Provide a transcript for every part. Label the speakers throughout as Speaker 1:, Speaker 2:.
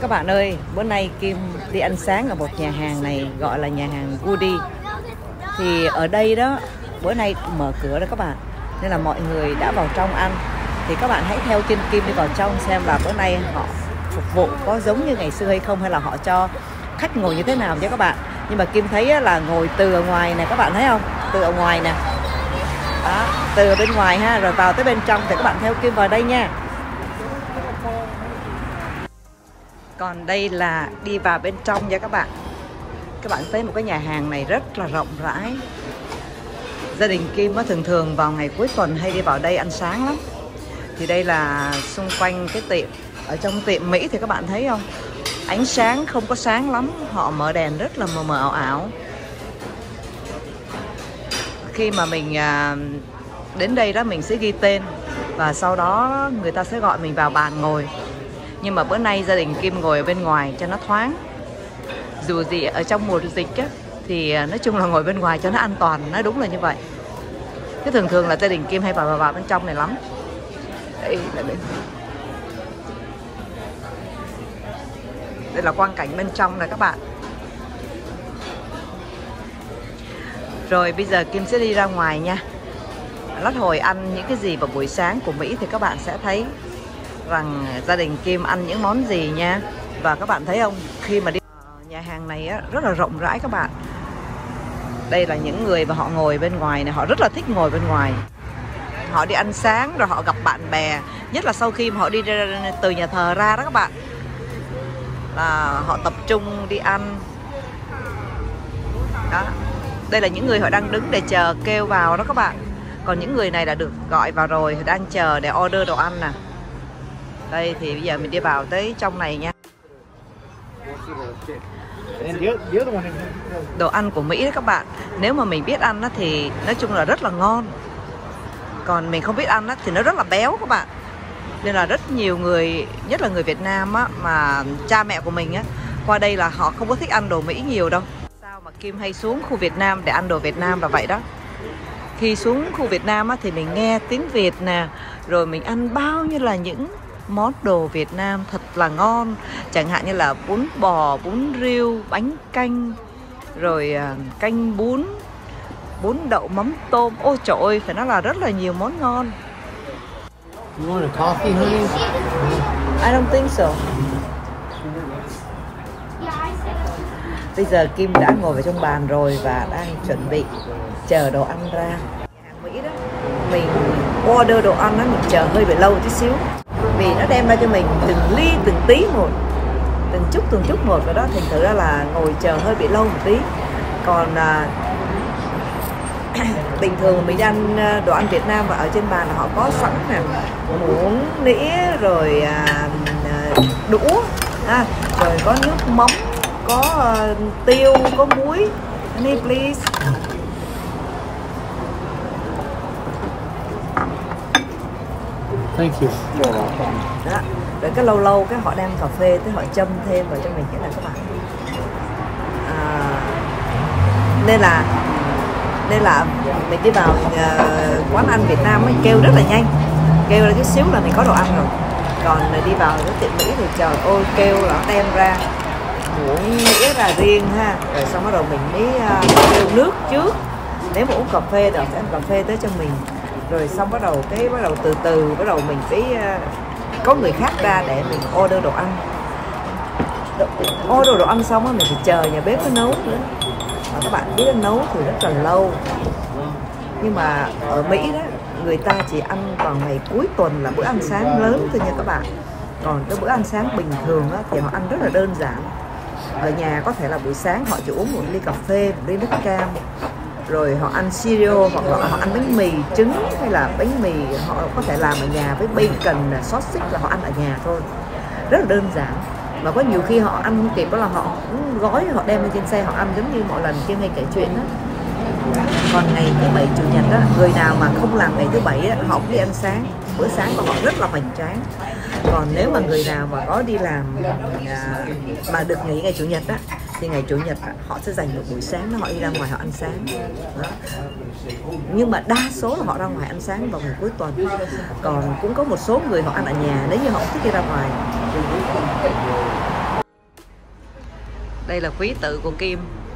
Speaker 1: Các bạn ơi, bữa nay Kim đi ăn sáng ở một nhà hàng này gọi là nhà hàng Goody. Thì ở đây đó, bữa nay mở cửa đó các bạn, nên là mọi người đã vào trong ăn. Thì các bạn hãy theo chân Kim đi vào trong xem là bữa nay họ phục vụ có giống như ngày xưa hay không, hay là họ cho khách ngồi như thế nào nha các bạn. Nhưng mà Kim thấy là ngồi từ ở ngoài này, các bạn thấy không? Từ ở ngoài nè. Đó, từ ở bên ngoài ha, rồi vào tới bên trong thì các bạn theo Kim vào đây nha. Còn đây là đi vào bên trong nha các bạn. Các bạn thấy một cái nhà hàng này rất là rộng rãi. Gia đình Kim thường thường vào ngày cuối tuần hay đi vào đây ăn sáng lắm. Thì đây là xung quanh cái tiệm. Ở trong tiệm Mỹ thì các bạn thấy không? Ánh sáng không có sáng lắm. Họ mở đèn rất là mờ mờ ảo ảo. Khi mà mình đến đây đó, mình sẽ ghi tên. Và sau đó người ta sẽ gọi mình vào bàn ngồi. Nhưng mà bữa nay gia đình Kim ngồi ở bên ngoài cho nó thoáng. Dù gì ở trong mùa dịch á, thì nói chung là ngồi bên ngoài cho nó an toàn. Nói đúng là như vậy. Thế thường thường là gia đình Kim hay vào bên trong này lắm. Đây là quang cảnh bên trong này các bạn. Rồi bây giờ Kim sẽ đi ra ngoài nha. Lát hồi ăn những cái gì vào buổi sáng của Mỹ thì các bạn sẽ thấy rằng gia đình Kim ăn những món gì nha. Và các bạn thấy không, khi mà đi nhà hàng này á, rất là rộng rãi các bạn. Đây là những người mà họ ngồi bên ngoài này, họ rất là thích ngồi bên ngoài. Họ đi ăn sáng rồi họ gặp bạn bè, nhất là sau khi mà họ đi từ nhà thờ ra đó các bạn, là họ tập trung đi ăn. Đó. Đây là những người họ đang đứng để chờ kêu vào đó các bạn. Còn những người này đã được gọi vào rồi, đang chờ để order đồ ăn nè. Đây thì bây giờ mình đi vào tới trong này nha. Đồ ăn của Mỹ đó các bạn. Nếu mà mình biết ăn thì nói chung là rất là ngon. Còn mình không biết ăn thì nó rất là béo các bạn. Nên là rất nhiều người, nhất là người Việt Nam á, mà cha mẹ của mình á, qua đây là họ không có thích ăn đồ Mỹ nhiều đâu. Sao mà Kim hay xuống khu Việt Nam để ăn đồ Việt Nam là vậy đó. Khi xuống khu Việt Nam á, thì mình nghe tiếng Việt nè, rồi mình ăn bao nhiêu là những món đồ Việt Nam thật là ngon. Chẳng hạn như là bún bò, bún riêu, bánh canh, rồi canh bún, bún đậu mắm tôm. Ôi trời ơi, phải nói là rất là nhiều món ngon.
Speaker 2: You want a coffee, honey?
Speaker 1: I don't think so. Bây giờ Kim đã ngồi vào trong bàn rồi và đang chuẩn bị chờ đồ ăn ra. Nhà hàng Mỹ đó, mình order đồ ăn đó, mình chờ hơi bị lâu chút xíu. Vì nó đem ra cho mình từng ly từng tí một, từng chút một, và đó thành thử ra là ngồi chờ hơi bị lâu một tí. Còn bình thường mình ăn đồ ăn Việt Nam và ở trên bàn là họ có sẵn nè, muỗng, nĩa, rồi đũa, rồi có nước mắm, có tiêu, có muối. Honey, please.
Speaker 2: Thank you.
Speaker 1: Đó. Rồi cái lâu lâu cái họ đem cà phê tới họ châm thêm vào cho mình cái này các bạn. Nên là mình đi vào quán ăn Việt Nam ấy, kêu rất là nhanh, kêu là chút xíu là mình có đồ ăn rồi. Còn đi vào cái tiệm Mỹ thì trời ơi, kêu là đem ra muỗng nĩa ra riêng ha, rồi xong bắt đầu mình mới kêu nước trước. Nếu mà uống cà phê thì họ sẽ ăn cà phê tới cho mình, rồi xong bắt đầu từ từ bắt đầu mình phải có người khác ra để mình order đồ ăn. Order đồ ăn xong á, mình phải chờ nhà bếp nó nấu nữa. Và các bạn biết nấu thì rất là lâu. Nhưng mà ở Mỹ đó, người ta chỉ ăn vào ngày cuối tuần là bữa ăn sáng lớn thôi nha các bạn. Còn cái bữa ăn sáng bình thường á, thì họ ăn rất là đơn giản. Ở nhà có thể là buổi sáng họ chỉ uống một ly cà phê, một ly nước cam, rồi họ ăn cereal, hoặc là họ ăn bánh mì trứng, hay là bánh mì họ có thể làm ở nhà với bacon, sausage, là họ ăn ở nhà thôi. Rất là đơn giản. Mà có nhiều khi họ ăn không kịp đó là họ cũng gói, họ đem lên trên xe họ ăn, giống như mọi lần Kim hay kể chuyện đó. Còn ngày thứ Bảy Chủ nhật đó, người nào mà không làm ngày thứ Bảy á, họ cũng đi ăn sáng. Bữa sáng của họ rất là hoành tráng. Còn nếu mà người nào mà có đi làm mà được nghỉ ngày Chủ nhật á, thì ngày Chủ nhật họ sẽ dành một buổi sáng họ đi ra ngoài họ ăn sáng đó. Nhưng mà đa số là họ ra ngoài ăn sáng vào ngày cuối tuần. Còn cũng có một số người họ ăn ở nhà nếu như họ thích đi ra ngoài. Đây là quý tự của Kim.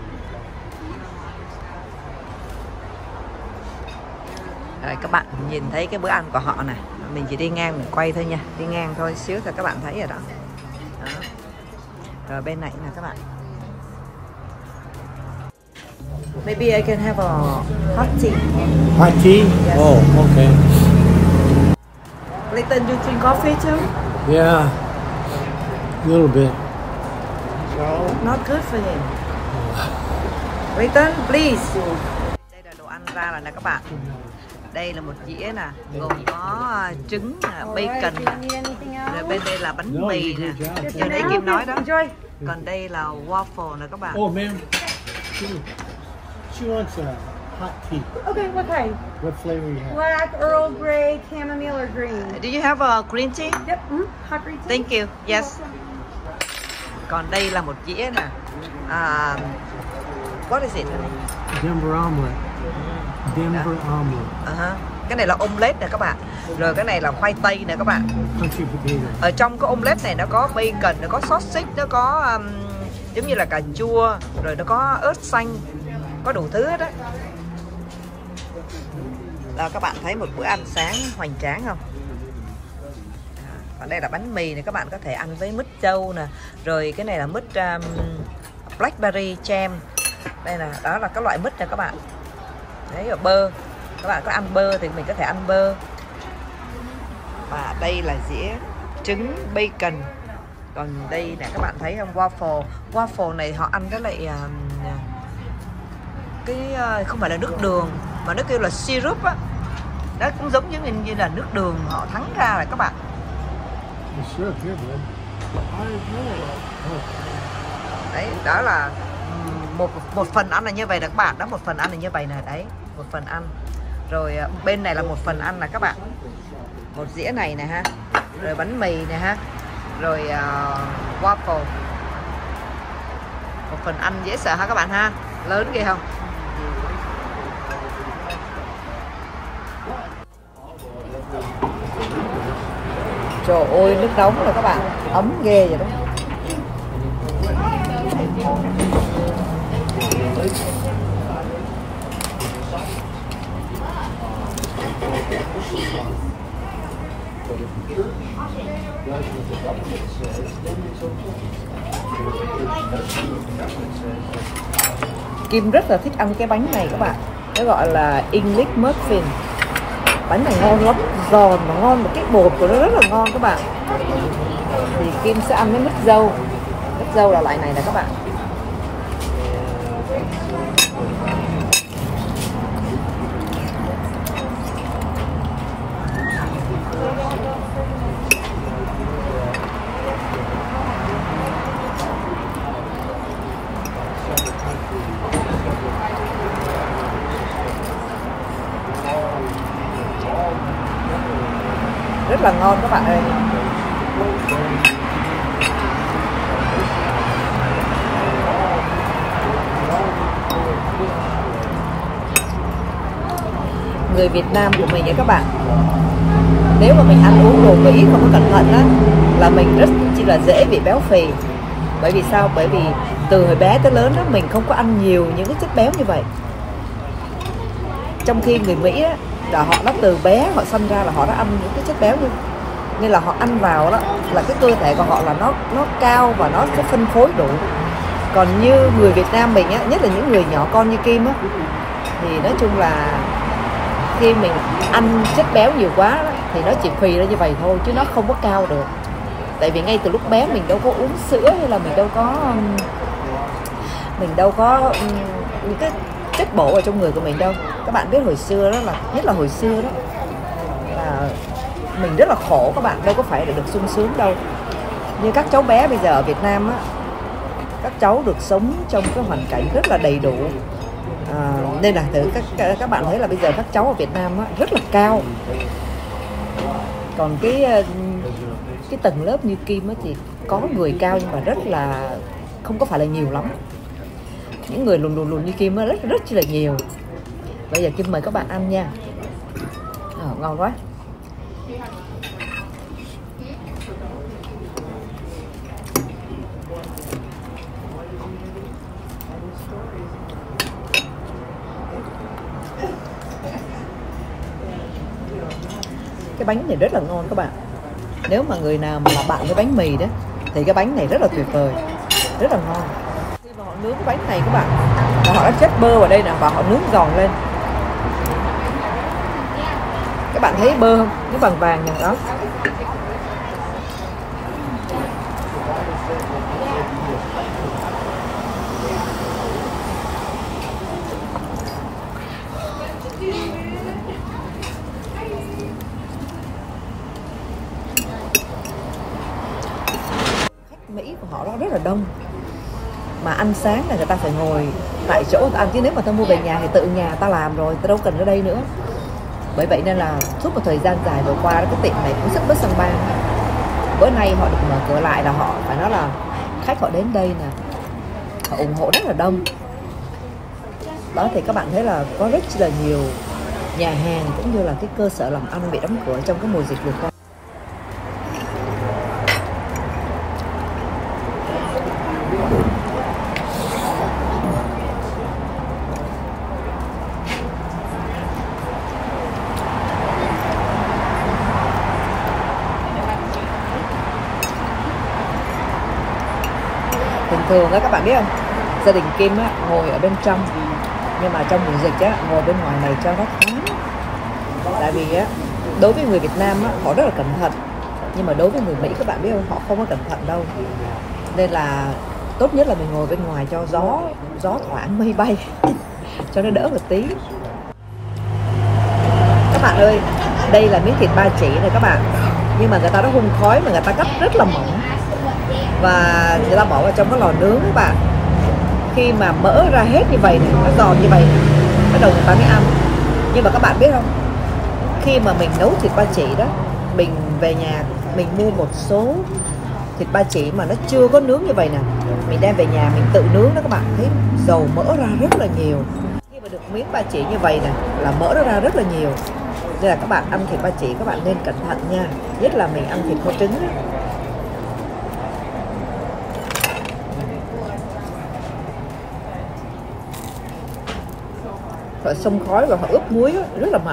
Speaker 1: Rồi các bạn nhìn thấy cái bữa ăn của họ nè. Mình chỉ đi ngang mình quay thôi nha, đi ngang thôi xíu thôi các bạn thấy rồi đó. Đó. Rồi bên này nè các bạn. Maybe I can have a hot tea.
Speaker 2: Hot tea?
Speaker 1: Yes.
Speaker 2: Oh, okay.
Speaker 1: Clayton, you drink coffee too?
Speaker 2: Yeah, a little bit.
Speaker 1: Not good for him. Clayton, please. Đây là đồ ăn ra rồi nè các bạn. Đây là một dĩa nè, gồm có trứng, bacon, rồi bên đây là bánh mì nè. Giờ nãy Kim nói đó. Còn đây là waffle nè các bạn.
Speaker 2: Oh, man. She wants a hot tea.
Speaker 3: Okay, what kind?
Speaker 2: What flavor you have?
Speaker 3: Black, Earl Grey, chamomile, or green?
Speaker 1: Do you have a green tea?
Speaker 3: Yep. Hot green tea.
Speaker 1: Thank you. Yes. Còn đây là một dĩa nè. What is it?
Speaker 2: Denver omelet. Denver omelet.
Speaker 1: Cái này là omelette nè các bạn. Rồi cái này là khoai tây nè các bạn.
Speaker 2: Country potato.
Speaker 1: Ở trong cái omelette này nó có bacon, nó có sausage, nó có giống như là cà chua, rồi nó có ớt xanh, có đủ thứ hết á. Đó, các bạn thấy một bữa ăn sáng hoành tráng không? Còn đây là bánh mì này, các bạn có thể ăn với mứt trâu nè. Rồi cái này là mứt blackberry jam. Đây là đó là các loại mứt nè các bạn. Đấy, rồi bơ. Các bạn có ăn bơ thì mình có thể ăn bơ. Và đây là dĩa trứng bacon. Còn đây nè các bạn thấy không, waffle. Waffle này họ ăn với lại không phải là nước đường mà nó kêu là syrup á. Đó cũng giống như là nước đường họ thắng ra rồi các bạn. Đấy, đó là một phần ăn là như vậy nè các bạn. Đó, một phần ăn là như vậy nè. Đấy, một phần ăn. Rồi bên này là một phần ăn nè các bạn. Một dĩa này nè ha. Rồi bánh mì nè ha. Rồi waffle. Một phần ăn dễ sợ ha các bạn ha. Lớn ghê không? Trời ơi, nước nóng rồi các bạn. Ấm ghê vậy đó. Kim rất là thích ăn cái bánh này các bạn. Nó gọi là English muffin. Bánh này ngon lắm, giòn và ngon, mà cái bột của nó rất là ngon các bạn. Thì Kim sẽ ăn với mứt dâu. Mứt dâu là loại này nè các bạn. Rất là ngon các bạn ơi. Người Việt Nam của mình ấy các bạn, nếu mà mình ăn uống đồ Mỹ không có cẩn thận á, là mình rất chi là dễ bị béo phì. Bởi vì sao? Bởi vì từ hồi bé tới lớn á, mình không có ăn nhiều những cái chất béo như vậy. Trong khi người Mỹ á, họ đã từ bé họ sinh ra là họ đã ăn những cái chất béo nên là họ ăn vào đó là cái cơ thể của họ là nó cao và nó sẽ phân phối đủ. Còn như người Việt Nam mình á, nhất là những người nhỏ con như Kim á, thì nói chung là khi mình ăn chất béo nhiều quá đó, thì nó chỉ phì ra như vậy thôi chứ nó không có cao được. Tại vì ngay từ lúc bé mình đâu có uống sữa hay là mình đâu có những cái chất bổ ở trong người của mình đâu. Các bạn biết hồi xưa đó là, nhất là hồi xưa đó là mình rất là khổ các bạn, đâu có phải là được sung sướng đâu. Như các cháu bé bây giờ ở Việt Nam á, các cháu được sống trong cái hoàn cảnh rất là đầy đủ. Nên là các bạn thấy là bây giờ các cháu ở Việt Nam á, rất là cao. Còn cái tầng lớp như Kim á, thì có người cao nhưng mà rất là không có phải là nhiều lắm. Những người lùn như Kim á, rất là nhiều. Bây giờ Kim mời các bạn ăn nha. Ngon quá. Cái bánh này rất là ngon các bạn. Nếu mà người nào mà là bạn với bánh mì đó thì cái bánh này rất là tuyệt vời, rất là ngon. Khi mà họ nướng cái bánh này các bạn, và họ đã chất bơ vào đây nè và họ nướng giòn lên. Các bạn thấy bơ không? Nó vàng vàng này đó. Mỹ của họ đó rất là đông, mà ăn sáng là người ta phải ngồi tại chỗ người ta ăn, chứ nếu mà ta mua về nhà thì tự nhà ta làm rồi, ta đâu cần ở đây nữa. Bởi vậy nên là suốt một thời gian dài vừa qua cái tiệm này cũng rất bất săn ban. Bữa nay họ được mở cửa lại là họ phải nói là khách họ đến đây nè, họ ủng hộ rất là đông. Đó thì các bạn thấy là có rất là nhiều nhà hàng cũng như là cái cơ sở làm ăn bị đóng cửa trong cái mùa dịch vừa qua. Thường á các bạn biết không, gia đình Kim á ngồi ở bên trong, nhưng mà trong mùa dịch á ngồi bên ngoài này cho nó thoáng. Tại vì á đối với người Việt Nam á họ rất là cẩn thận, nhưng mà đối với người Mỹ các bạn biết không, họ không có cẩn thận đâu. Nên là tốt nhất là mình ngồi bên ngoài cho gió thoảng mây bay cho nó đỡ một tí. Các bạn ơi, đây là miếng thịt ba chỉ này các bạn, nhưng mà người ta đã hun khói mà người ta cắt rất là mỏng và người ta bỏ vào trong cái lò nướng các bạn. Khi mà mỡ ra hết như vậy này, nó giòn như vậy này, bắt đầu người ta mới ăn. Nhưng mà các bạn biết không, khi mà mình nấu thịt ba chỉ đó, mình về nhà mình mua một số thịt ba chỉ mà nó chưa có nướng như vậy nè, mình đem về nhà mình tự nướng đó các bạn, thấy dầu mỡ ra rất là nhiều. Khi mà được miếng ba chỉ như vậy nè là mỡ nó ra rất là nhiều. Nên là các bạn ăn thịt ba chỉ các bạn nên cẩn thận nha, nhất là mình ăn thịt kho trứng đó. Họ xông khói và họ ướp muối đó, rất là mặn.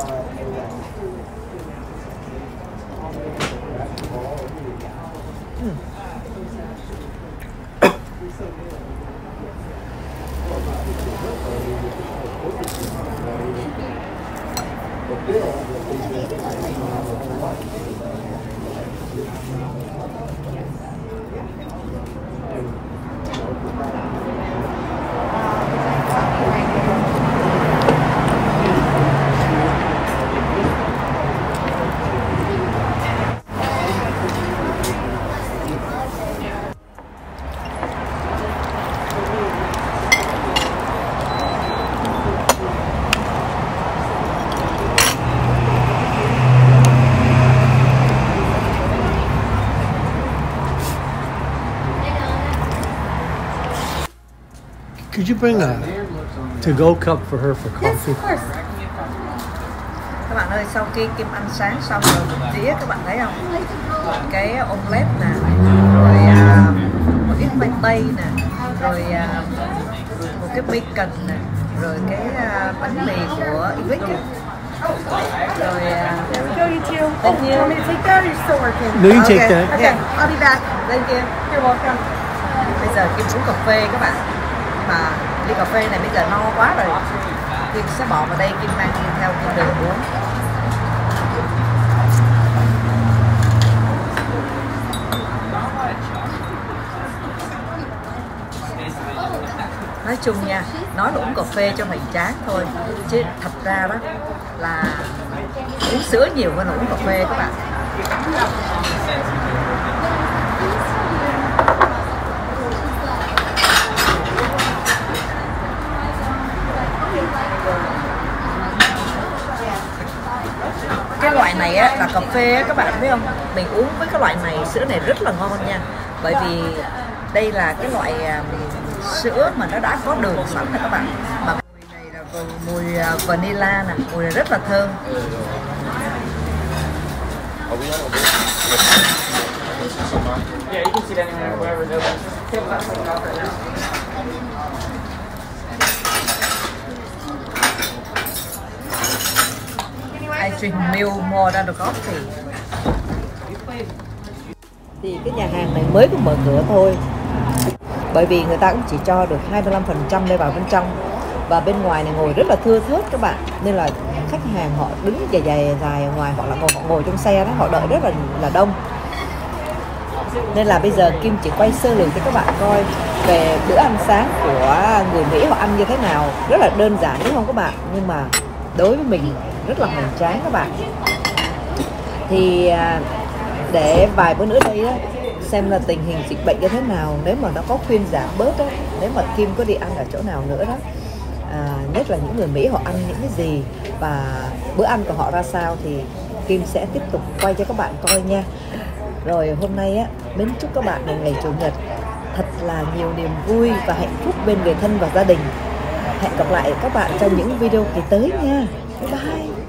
Speaker 2: Could you bring a to-go cup for her for
Speaker 3: Yes,
Speaker 2: coffee?
Speaker 3: of course.
Speaker 1: Các bạn ơi, sau khi Kim ăn sáng xong rồi một dĩa, các bạn thấy không? Cái omelette nè, rồi một ít khoai tây nè, rồi một cái bacon nè, rồi cái bánh mì của Eric á. Rồi
Speaker 3: There we go, you two.
Speaker 1: Thank you.
Speaker 3: Want me to take that or you're still working?
Speaker 2: No, you take
Speaker 1: Okay.
Speaker 2: that.
Speaker 3: Okay, I'll be back.
Speaker 1: Thank you.
Speaker 3: You're welcome.
Speaker 1: Bây giờ Kim uống cà phê các bạn, mà ly cà phê này bây giờ no quá rồi, Kim sẽ bỏ vào đây, Kim mang đi theo Kim đường uống. Nói chung nha, nói là uống cà phê cho hoành tráng thôi, chứ thật ra đó là uống sữa nhiều hơn là uống cà phê các bạn. Cái loại này á, là cà phê á, các bạn biết không? Mình uống với cái loại này, sữa này rất là ngon nha. Bởi vì đây là cái loại sữa mà nó đã có đường sẵn nè các bạn. Mà mùi này là mùi vanilla nè, mùi này rất là thơm.
Speaker 4: Yeah, you can sit anywhere, wherever it is.
Speaker 1: drink milk more than the coffee. Thì cái nhà hàng này mới có mở cửa thôi, bởi vì người ta cũng chỉ cho được 25% đây vào bên trong, và bên ngoài này ngồi rất là thưa thớt các bạn, nên là khách hàng họ đứng dài ở ngoài, hoặc là họ ngồi trong xe đó, họ đợi rất là đông. Nên là bây giờ Kim chỉ quay sơ lược cho các bạn coi về bữa ăn sáng của người Mỹ họ ăn như thế nào. Rất là đơn giản đúng không các bạn, nhưng mà đối với mình rất là hoành tráng các bạn. Thì để vài bữa nữa đây á, xem là tình hình dịch bệnh như thế nào, nếu mà nó có khuyên giảm bớt đó, nếu mà Kim có đi ăn ở chỗ nào nữa đó, nhất là những người Mỹ họ ăn những cái gì và bữa ăn của họ ra sao, thì Kim sẽ tiếp tục quay cho các bạn coi nha. Rồi hôm nay á, mến chúc các bạn một ngày Chủ nhật thật là nhiều niềm vui và hạnh phúc bên người thân và gia đình. Hẹn gặp lại các bạn trong những video kỳ tới nha. Bye bye.